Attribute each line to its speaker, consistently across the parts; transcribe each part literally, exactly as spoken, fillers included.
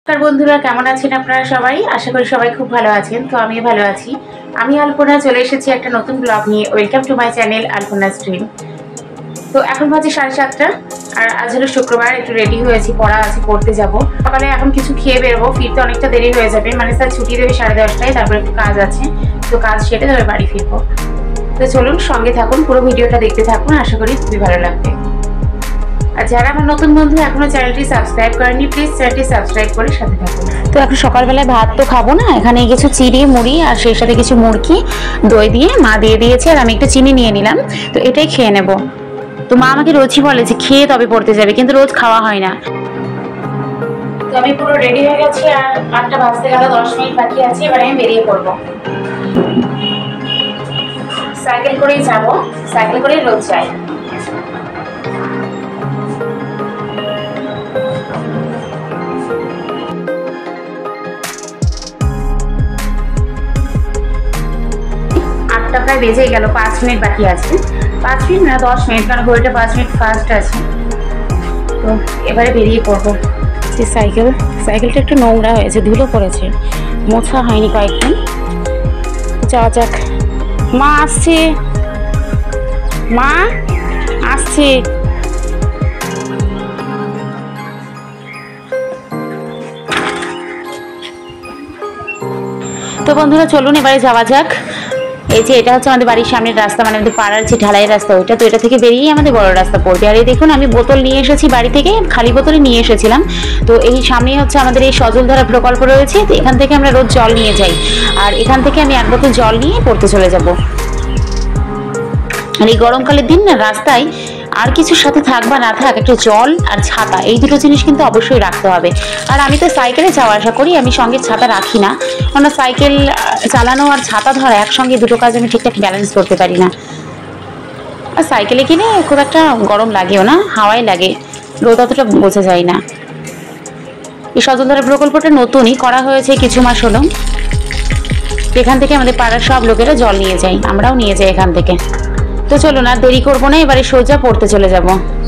Speaker 1: नमस्कार बंधुरा केमन आছেন আপনারা সবাই आशा करी सबाई खूब भालो आছেন। तो आमी भालो आছি। आमी अल्पना चले एसेছি একটা নতুন ব্লগ নিয়ে। Welcome to my channel Alpana stream. তো এখন বাজে সাড়ে সাতটা আর আজ হলো শুক্রবার। একটু রেডি হয়েছি, পড়া আছে, পড়তে যাব। সকালে এখন কিছু খেয়ে বেরোবো, ফিরতে অনেকটা দেরি হয়ে যাবে। মানে স্যার ছুটি দেবে সাড়ে দশটায়, তারপর একটু কাজ আছে, তো কাজ সেরে তারপর বাড়ি ফিরবো। তো চলুন সঙ্গে থাকুন, পুরো ভিডিওটা দেখতে থাকুন, আশা করি খুবই ভালো লাগবে। আর যারা আমার নতুন বন্ধু এখনো চ্যানেলটি সাবস্ক্রাইব করেনি, প্লিজ চ্যানেলটি সাবস্ক্রাইব করে সাথে থাকুন। তো এখন সকালবেলায় ভাত তো খাবো না, এখানে কিছু চিড়ে মুড়ি আর সেই সাথে কিছু মুড়কি দই দিয়ে মা দিয়ে দিয়েছে, আর আমি একটু চিনি নিয়ে নিলাম। তো এটাই খেয়ে নেব। তো মা আমাকে রোজই বলে যে খেয়ে তবে পড়তে যাবে, কিন্তু রোজ খাওয়া হয় না। তো আমি পুরো রেডি হয়ে গেছি, আর আটটা বাজতে গেল, দশ মিনিট বাকি আছে। এবার আমি বেরিয়ে পড়বো। সাইকেল করেই যাবো, সাইকেল করেই রোজ যাই। আটটা প্রায় বেজেই গেল, পাঁচ মিনিট বাকি আছে। পাঁচ মিনিট না দশ মিনিট, কারণ ঘড়িটা পাঁচ মিনিট ফাস্ট আছে। তো এবারে বেরিয়ে পড়বো। যে সাইকেল সাইকেলটা একটু নোংরা হয়েছে, ধুলো পড়েছে, মোছা হয়নি কয়েকদিন। যাওয়া যাক। মা আসছে, মা আসছে। তো বন্ধুরা চলুন এবারে যাওয়া যাক। এই যে এটা হচ্ছে আমাদের বাড়ির সামনের রাস্তা, মানে আমাদের পাড়ার যে ঢালাই রাস্তা ওইটা। তো এটা থেকে বেরিয়েই আমাদের বড় রাস্তা পড়বে। আর এই দেখুন আমি বোতল নিয়ে এসেছি বাড়ি থেকে, খালি বোতলে নিয়ে এসেছিলাম। তো এই সামনেই হচ্ছে আমাদের এই সজলধারা প্রকল্প রয়েছে। তো এখান থেকে আমরা রোজ জল নিয়ে যাই, আর এখান থেকে আমি এক বোতল জল নিয়ে পড়তে চলে যাব। আর এই গরমকালের দিন না রাস্তায় আর কিছুর সাথে থাক বা না থাক, একটা জল আর ছাতা, এই দুটো জিনিস কিন্তু অবশ্যই রাখতে হবে। আর আমি তো সাইকেলে যাওয়া আসা করি, আমি সঙ্গে ছাতা রাখি না, কারণ সাইকেল চালানো আর ছাতা ধরা একসঙ্গে দুটো কাজ আমি ঠিকঠাক ব্যালেন্স করতে পারি না। আর সাইকেলে কিনে খুব একটা গরম লাগেও না, হাওয়াই লাগে, রোদ অতটা বোঝা যায় না। এই সজলধারা প্রকল্পটা নতুনই করা হয়েছে, কিছু মাস হলো। এখান থেকে আমাদের পাড়ার সব লোকেরা জল নিয়ে যায়, আমরাও নিয়ে যাই এখান থেকে। তো চলুন আর দেরি করবো না, এবারে সোজা পড়তে চলে যাব।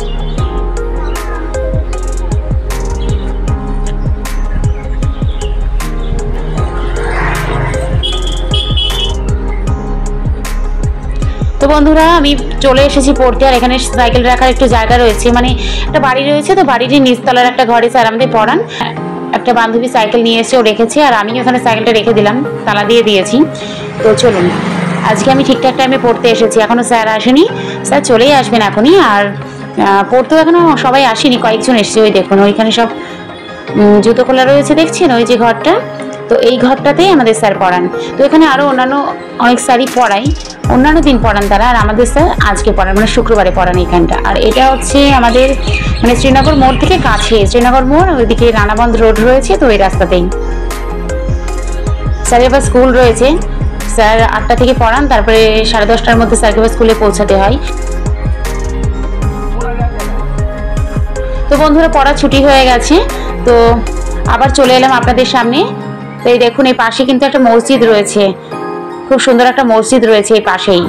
Speaker 1: তো বন্ধুরা আমি চলে এসেছি পড়তে, আর এখানে সাইকেল রাখার একটু জায়গা রয়েছে, মানে একটা বাড়ি রয়েছে। তো বাড়িটির নিচতলার একটা ঘরে স্যার আমাদের পড়ান। একটা বান্ধবী সাইকেল নিয়ে এসে ও রেখেছে, আর আমি ওখানে সাইকেলটা রেখে দিলাম, তালা দিয়ে দিয়েছি। তো চলুন আজকে আমি ঠিকঠাক টাইমে পড়তে এসেছি, এখনো স্যার আসেনি, স্যার চলেই আসবেন এখনই। আর পড়তেও এখনো সবাই আসেনি, কয়েকজন এসছে। ওই দেখুন ওইখানে সব জুতো খোলা রয়েছে, দেখছেন ওই যে ঘরটা। তো এই ঘরটাতেই আমাদের স্যার পড়ান। তো এখানে আরও অন্যান্য অনেক স্যারই পড়াই, অন্যান্য দিন পড়ান তারা, আর আমাদের স্যার আজকে পড়ান, মানে শুক্রবারে পড়ান এইখানটা। আর এটা হচ্ছে আমাদের মানে শ্রীনগর মোড় থেকে কাছে, শ্রীনগর মোড় ওইদিকে রানাবন্ধ রোড রয়েছে, তো ওই রাস্তাতেই। স্যারের আবার স্কুল রয়েছে, স্যার আটটা থেকে পড়ান, তারপরে সাড়ে দশটার মধ্যে স্যারকে আবার স্কুলে পৌঁছাতে হয়। তো বন্ধুরা পড়া ছুটি হয়ে গেছে, তো আবার চলে এলাম আপনাদের সামনে। তো এই দেখুন এই পাশে কিন্তু একটা মসজিদ রয়েছে, খুব সুন্দর একটা মসজিদ রয়েছে এই পাশেই।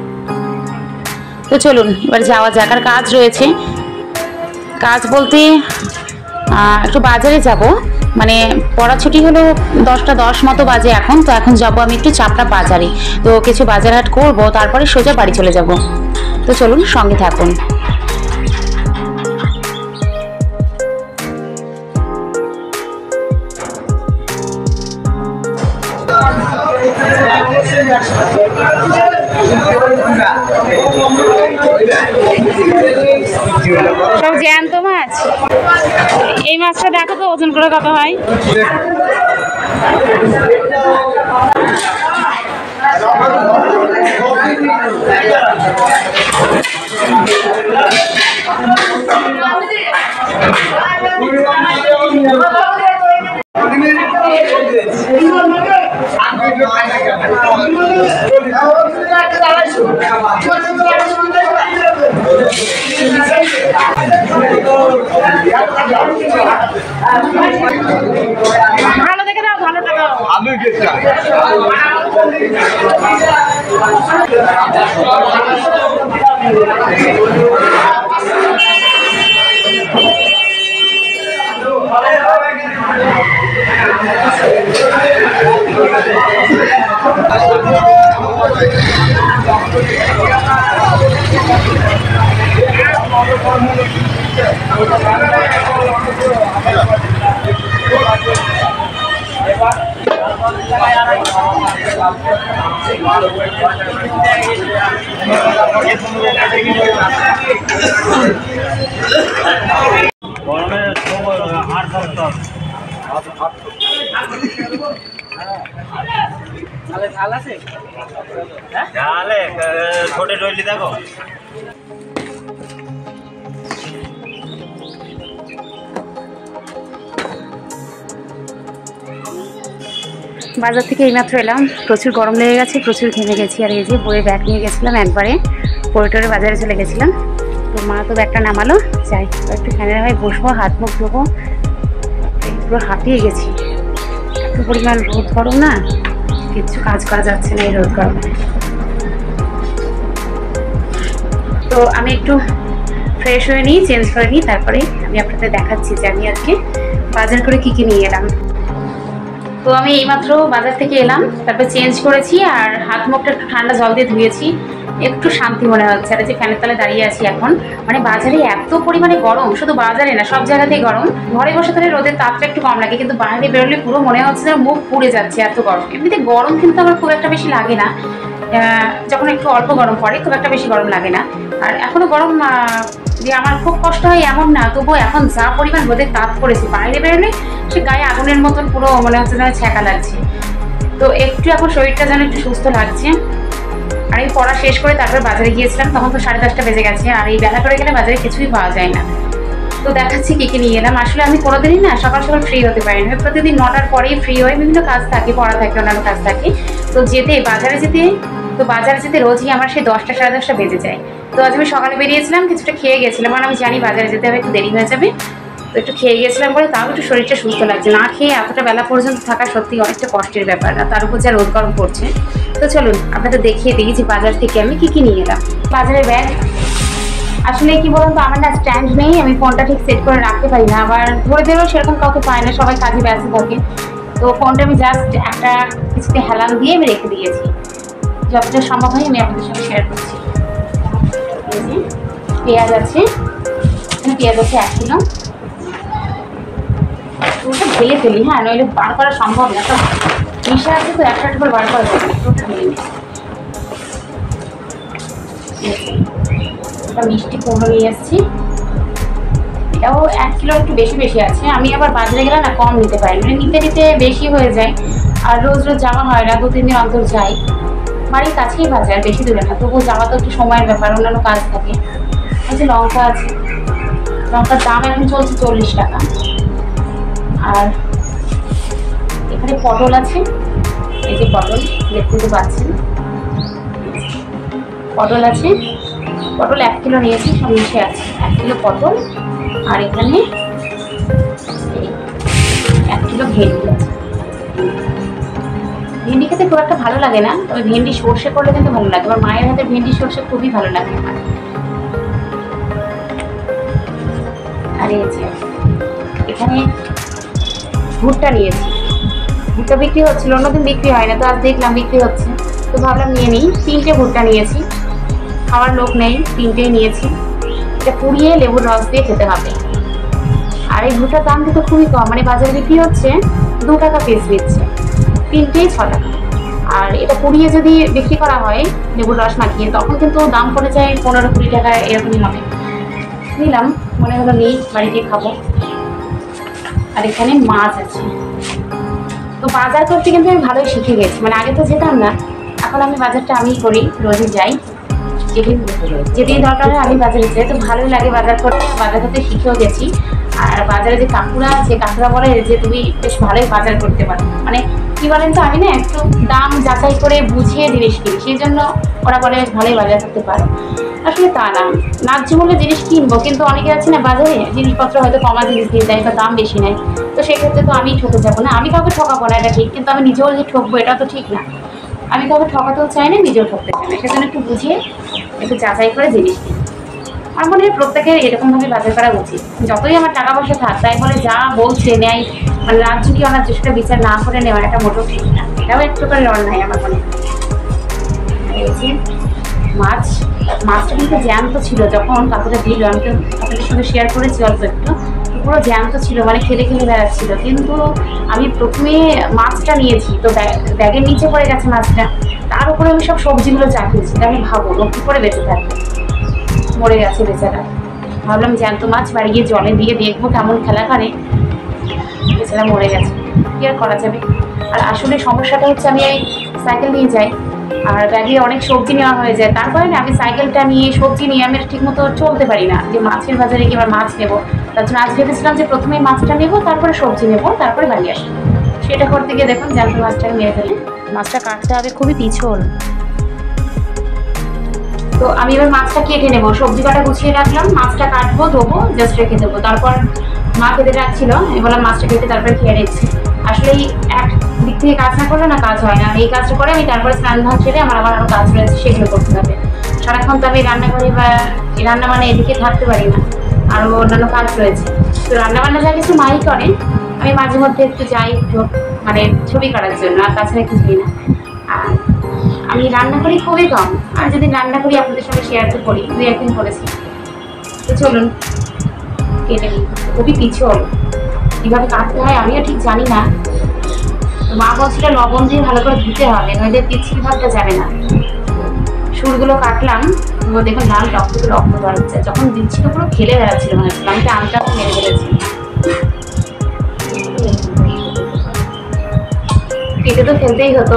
Speaker 1: তো চলুন এবার যাওয়া যাক। আর কাজ রয়েছে, কাজ বলতে একটু বাজারে যাব, মানে পড়া ছুটি হলো দশটা দশ মতো বাজে এখন। তো এখন যাব আমি একটু চাপড়া বাজারে, তো কিছু বাজার হাট করবো, তারপরে সোজা বাড়ি চলে যাব। তো চলুন সঙ্গে থাকুন। সব জ্যান্ত মাছ। এই মাছটা দেখো তো ওজন করে কত হয়। ভালো দেখে দাও, ভালোটা দাও। আলু গেটটা
Speaker 2: छोटे डोली देखो
Speaker 1: বাজার থেকে এইমাত্র এলাম, প্রচুর গরম লেগে গেছে, প্রচুর ঘেমে গেছি। আর এই যে বইয়ের ব্যাগ নিয়ে গেছিলাম একবারে, পরে বাজারে চলে গেছিলাম। তো মা তো ব্যাগটা নামালো, যাই একটু ফ্যানের হয়ে বসবো, হাত মুখ ধোবো। পুরো হাঁপিয়ে গেছি, এত পরিমাণ রোদ গরম না, কিচ্ছু কাজ করা যাচ্ছে না এই রোদ গরমে। তো আমি একটু ফ্রেশ হয়ে নিই, চেঞ্জ করে নিই, তারপরে আমি আপনাদের দেখাচ্ছি যে আমি আজকে বাজার করে কী কী নিয়ে এলাম। তো আমি এইমাত্র বাজার থেকে এলাম, তারপর চেঞ্জ করেছি আর হাত মুখটা একটু ঠান্ডা জল দিয়ে ধুয়েছি, একটু শান্তি মনে হচ্ছে। আর যে ফ্যানের তলে দাঁড়িয়ে আছি এখন, মানে বাজারে এত পরিমাণে গরম, শুধু বাজারে না সব জায়গাতেই গরম। ঘরে বসে তাহলে রোদের তাপটা একটু কম লাগে, কিন্তু বাইরে বেরোলে পুরো মনে হচ্ছে যে মুখ পুড়ে যাচ্ছে, এত গরম। এমনিতে গরম কিন্তু আমার খুব একটা বেশি লাগে না, যখন একটু অল্প গরম পড়ে খুব একটা বেশি গরম লাগে না। আর এখনো গরম যে আমার খুব কষ্ট হয় এমন না, তবুও এখন যা পরিমাণ রোদের তাপ পড়েছে, বাইরে বেরোলে সে গায়ে আগুনের মতন পুরো মনে হচ্ছে যেন ছ্যাঁকা লাগছে। তো একটু এখন শরীরটা যেন একটু সুস্থ লাগছে। আর এই পড়া শেষ করে তারপরে বাজারে গিয়েছিলাম, তখন তো সাড়ে দশটা বেজে গেছে। আর এই বেলা করে গেলে বাজারে কিছুই পাওয়া যায় না। তো দেখাচ্ছি কী কী নিয়ে এলাম। আসলে আমি কোনোদিনই না সকাল সকাল ফ্রি হতে পারি না, প্রতিদিন নটার পরেই ফ্রি হয়, বিভিন্ন কাজ থাকে, পড়া থাকে, অন্যান্য কাজ থাকে। তো যেতে বাজারে যেতে তো বাজারে যেতে রোজই আমার সেই দশটা সাড়ে দশটা বেজে যায়। তো আজ আমি সকালে বেরিয়েছিলাম, কিছুটা খেয়ে গেছিলাম, কারণ আমি জানি বাজারে যেতে হবে, একটু দেরি হয়ে যাবে। তো একটু খেয়ে গেছিলাম বলে তাও একটু শরীরটা সুস্থ লাগছে। না খেয়ে এতটা বেলা পর্যন্ত থাকা সত্যি অনেকটা কষ্টের ব্যাপার, না তার উপর যা রোদ গরম পড়ছে। তো চলুন আপনাদের দেখিয়ে দিই যে বাজার থেকে আমি কী কী নিয়ে এলাম। বাজারের ব্যাগ আসলে কি বলুন তো, আমার না স্ট্যান্ড নেই, আমি ফোনটা ঠিক সেট করে রাখতে পারি না, আবার ধরে ধরেও সেরকম কাউকে পায় না, সবাই কাজে ব্যস্ত থাকে। তো ফোনটা আমি জাস্ট একটা কিছুতে হেলান দিয়ে আমি রেখে দিয়েছি, যতটা সম্ভব হয় আমি আপনাদের সঙ্গে শেয়ার করছি। পেঁয়াজ আছে, এখানে পেঁয়াজ আছে এক কিলো, ওটা ঢেলে ফেলি, হ্যাঁ নইলে বার করা সম্ভব না, তো মিশা আছে তো একটা একটা করে বার করা যাবে, ওটা ঢেলে নিই। একটা মিষ্টি কুমড়ো নিয়ে এসেছি, এটাও এক কিলো একটু বেশি বেশি আছে। আমি আবার বাজারে গেলে না কম নিতে পারি, মানে নিতে নিতে বেশি হয়ে যায়। আর রোজ রোজ যাওয়া হয় না, দু তিন দিন অন্তর যাই, বাড়ির কাছেই বাজার, বেশি দূরে না, তবুও যাওয়া তো একটু সময়ের ব্যাপার, অন্যান্য কাজ থাকে। আছে লঙ্কা আছে, লঙ্কার দাম এখন চলছে চল্লিশ টাকা। আর এখানে পটল আছে, এই যে পটল দেখতে তো পাচ্ছেন, পটল আছে, পটল এক কিলো নিয়েছি, সব মিশে আছে এক কিলো পটল। আর এখানে এক কিলো ভেন্ডি আছে। ভেন্ডি খেতে খুব একটা ভালো লাগে না, তবে ভেন্ডি সর্ষে করলে কিন্তু ভালো লাগে, আমার মায়ের হাতে ভেন্ডি সর্ষে খুবই ভালো লাগে আমার। আর এই যে এখানে ভুট্টা নিয়েছি, ভুট্টা বিক্রি হচ্ছিল, অন্যদিন বিক্রি হয় না, তো আজ দেখলাম বিক্রি হচ্ছে, তো ভাবলাম নিয়ে নিই। তিনটে ভুট্টা নিয়েছি, খাওয়ার লোক নেই, তিনটেই নিয়েছি। এটা পুড়িয়ে লেবুর রস দিয়ে খেতে হবে। আর এই ভুট্টার দাম কিন্তু খুবই কম, মানে বাজারে বিক্রি হচ্ছে দু টাকা পিস দিচ্ছে, তিনটেই ছ টাকা। আর এটা পুড়িয়ে যদি বিক্রি করা হয় লেবুর রস মাখিয়ে, তখন কিন্তু দাম পড়ে যায় পনেরো কুড়ি টাকা এরকমই হবে। নিলাম, মনে হলো নেই, বাড়িতে খাবো। আর এখানে মাছ আছে। তো বাজার করতে কিন্তু আমি ভালোই শিখে গেছি, মানে আগে তো যেতাম না, এখন আমি বাজারটা আমিই করি, রোজই যাই, যেদিন যেদিন দরকার হয় আমি বাজারে যাই। তো ভালোই লাগে বাজার করতে, বাজার করতে শিখেও গেছি। আর বাজারে যে কাকুরা আছে, কাকুরা বলে যে তুমি বেশ ভালোই বাজার করতে পারো, মানে কি বলেন তো, আমি না একটু দাম যাচাই করে বুঝিয়ে জিনিস কিনি, সেই জন্য ওরা বলে বেশ ভালোই বাজার করতে পারো। আসলে তা না, ন্যায্য মূল্যে জিনিস কিনবো, কিন্তু অনেকে আছে না বাজারে জিনিসপত্র হয়তো কমা জিনিস দিয়ে দেয় বা দাম বেশি নেয়, তো সেক্ষেত্রে তো আমি ঠকে যাবো না। আমি কাউকে ঠকাবো না, এটা ঠিক, কিন্তু আমি নিজেও যে ঠকবো এটা তো ঠিক না। আমি কাউকে ঠকাতেও চাই না, নিজেও ঠকতে চাই না, সেজন্য একটু বুঝিয়ে একটু যাচাই করে জিনিস কিনি। আমার মনে হয় প্রত্যেকের এরকমভাবে বাজার করা উচিত। যতই আমার টাকা পয়সা থাক, তাই বলে যা বলছে নেয় মানে রাজ্যকে অনার চেষ্টা বিচার না করে নেওয়া এটা মোটেও ঠিক না, এটাও এক প্রকারের অন্যায় আমার মনে হয়। মাছ মাছটা কিন্তু জ্যান্ত ছিল, যখন কাকুটা দিল আমি তো আপনাদের সঙ্গে শেয়ার করেছি অল্প একটু, পুরো জ্যান্ত ছিল মানে খেলে খেলে বেড়াচ্ছিল। কিন্তু আমি প্রথমে মাছটা নিয়েছি, তো ব্যাগের নিচে পড়ে গেছে মাছটা, তার উপরে আমি সব সবজিগুলো চাপিয়েছি। আমি ভাবো ও কী করে বেঁচে থাকবে, মরে গেছে বেচারা। ভাবলাম জ্যান্ত মাছ বাড়ি গিয়ে জলে দিয়ে দেখবো কেমন খেলা করে, বেচারা মরে গেছে, কি আর করা যাবে। আর আসলে সমস্যাটা হচ্ছে আমি এই সাইকেল নিয়ে যাই আর ব্যাগে অনেক সবজি নেওয়া হয়ে যায়, তারপরে না আমি সাইকেলটা নিয়ে সবজি নিয়ে আমি ঠিক মতো চলতে পারি না, যে মাছের বাজারে গিয়ে আবার মাছ নেবো। তার জন্য আজ ভেবেছিলাম যে প্রথমে মাছটা নেবো, তারপরে সবজি নেবো, তারপরে বাড়ি আসবো। সেটা করতে গিয়ে দেখুন জ্যান্ত মাছটাকে মেরে ফেলি। মাছটা কাটতে হবে খুবই পিছল, তো আমি এবার মাছটা কেটে নেবো। সবজি কাটা গুছিয়ে রাখলাম, মাছটা কাটবো, ধোবো, জাস্ট রেখে দেবো। তারপর মা খেতে রাখছিল, আমি বললাম মাছটা কেটে তারপরে খেয়ে নিচ্ছি। আসলে এই এক দিক থেকে কাজ না করলে না কাজ হয় না। এই কাজটা করে আমি তারপরে স্নান ধান ছেড়ে আমার আবার আরও কাজ রয়েছে, সেগুলো করতে হবে। সারাক্ষণ তো আমি রান্নাঘরে বা রান্না মানে এদিকে থাকতে পারি না, আরও অন্যান্য কাজ রয়েছে। তো রান্নাবান্না যা কিছু মাই করে, আমি মাঝে মধ্যে একটু যাই একটু মানে ছবি করার জন্য, আর তাছাড়া কিছুই না। আর আমি রান্না করি খুবই কম, আর যদি রান্না করি আপনাদের সঙ্গে শেয়ার তো করি, দুই একদিন করেছি। তো চলুন কেটে নিই। খুবই পিছল, কীভাবে কাটতে হয় আমিও ঠিক জানি না। মা বলছিল লবণ দিয়ে ভালো করে ধুতে হবে, নইলে পিছিয়ে ভাবটা যাবে না। সুরগুলো কাটলাম, দেখুন লাল রক্ত রক্ত বাড়ছে, যখন দিচ্ছিল পুরো খেলে বেড়াচ্ছিল মনে হচ্ছিল, আমি টানটাও মেরে ফেলেছি। কেটে তো ফেলতেই হতো,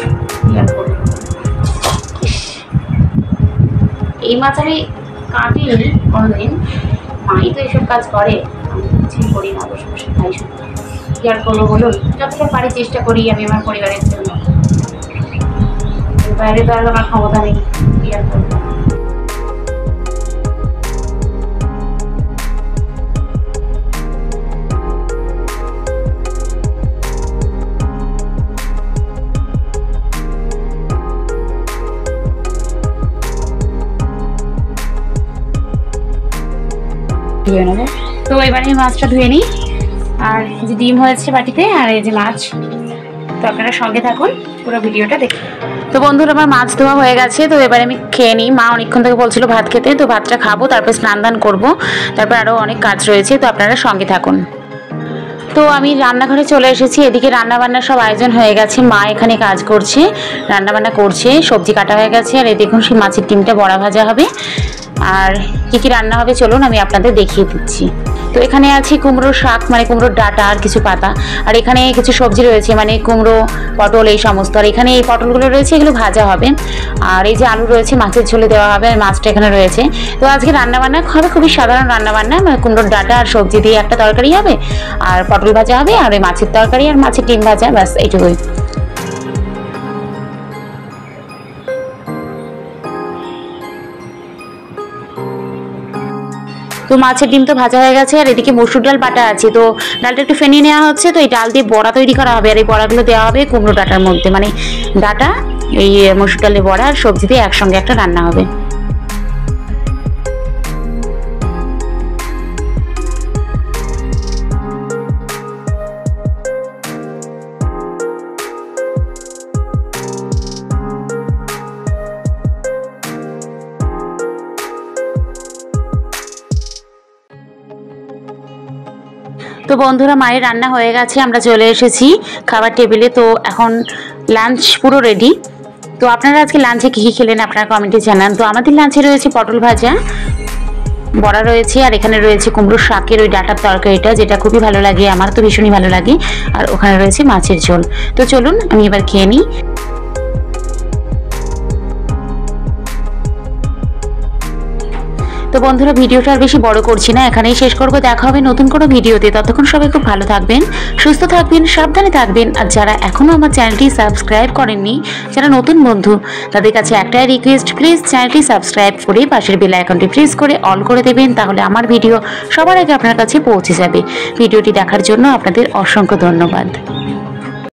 Speaker 1: এই মাছ আমি কাটিনি কোনোদিন, মাই তো এইসব কাজ করে, আমি কিছুই করি না, বসে বসে খাই শুধু। কি আর করবো বলুন, যতটা পারি চেষ্টা করি আমি আমার পরিবারের জন্য, বাইরে তো আর আমার ক্ষমতা নেই, কি আর করবো। ধুয়ে নেবো, তো এবারে মাছটা ধুয়ে নিই। আর যে ডিম হয়েছে বাটিতে, আর এই যে মাছ, তো আপনারা সঙ্গে থাকুন, পুরো ভিডিওটা দেখুন। তো বন্ধুরা আমার মাছ ধোয়া হয়ে গেছে, তো এবারে আমি খেয়ে নিই। মা অনেকক্ষণ থেকে বলছিল ভাত খেতে, তো ভাতটা খাবো, তারপর স্নান দান করবো, তারপর আরও অনেক কাজ রয়েছে, তো আপনারা সঙ্গে থাকুন। তো আমি রান্নাঘরে চলে এসেছি, এদিকে রান্নাবান্নার সব আয়োজন হয়ে গেছে। মা এখানে কাজ করছে, রান্নাবান্না করছে, সবজি কাটা হয়ে গেছে, আর এই দেখুন সেই মাছের ডিমটা বড়া ভাজা হবে। আর কী কী রান্না হবে চলুন আমি আপনাদের দেখিয়ে দিচ্ছি। তো এখানে আছে কুমড়োর শাক, মানে কুমড়োর ডাঁটা আর কিছু পাতা, আর এখানে কিছু সবজি রয়েছে মানে কুমড়ো, পটল এই সমস্ত। আর এখানে এই পটলগুলো রয়েছে, এগুলো ভাজা হবে। আর এই যে আলু রয়েছে, মাছের ঝোলে দেওয়া হবে, আর মাছটা এখানে রয়েছে। তো আজকে রান্নাবান্না হবে খুবই সাধারণ রান্নাবান্না, মানে কুমড়োর ডাঁটা আর সবজি দিয়ে একটা তরকারি হবে, আর পটল ভাজা হবে, আর ওই মাছের তরকারি আর মাছের ডিম ভাজা, ব্যাস এইটুকুই। তো মাছের ডিম তো ভাজা হয়ে গেছে, আর এদিকে মসুর ডাল বাটা আছে, তো ডালটা একটু ফেনিয়ে নেওয়া হচ্ছে। তো এই ডাল দিয়ে বড়া তৈরি করা হবে, আর এই বড়াগুলো দেওয়া হবে কুমড়ো ডাঁটার মধ্যে, মানে ডাঁটা এই মসুর ডালের বড়া আর সবজি দিয়ে একসঙ্গে একটা রান্না হবে। তো বন্ধুরা মায়ের রান্না হয়ে গেছে, আমরা চলে এসেছি খাবার টেবিলে। তো এখন লাঞ্চ পুরো রেডি। তো আপনারা আজকে লাঞ্চে কী কী খেলেন আপনারা কমেন্টে জানান। তো আমাদের লাঞ্চে রয়েছে পটল ভাজা, বড়া রয়েছে, আর এখানে রয়েছে কুমড়োর শাকের ওই ডাঁটার তরকারিটা, যেটা খুবই ভালো লাগে, আমার তো ভীষণই ভালো লাগে। আর ওখানে রয়েছে মাছের ঝোল। তো চলুন আমি এবার খেয়ে নিই। তো বন্ধুরা ভিডিওটা আর বেশি বড় করছি না, এখানেই শেষ করবো। দেখা হবে নতুন কোনো ভিডিওতে, ততক্ষণ সবাই খুব ভালো থাকবেন, সুস্থ থাকবেন, সাবধানে থাকবেন। আর যারা এখনও আমার চ্যানেলটি সাবস্ক্রাইব করেননি, যারা নতুন বন্ধু, তাদের কাছে একটাই রিকোয়েস্ট, প্লিজ চ্যানেলটি সাবস্ক্রাইব করে পাশের বেল আইকনটি প্রেস করে অল করে দেবেন, তাহলে আমার ভিডিও সবার আগে আপনার কাছে পৌঁছে যাবে। ভিডিওটি দেখার জন্য আপনাদের অসংখ্য ধন্যবাদ।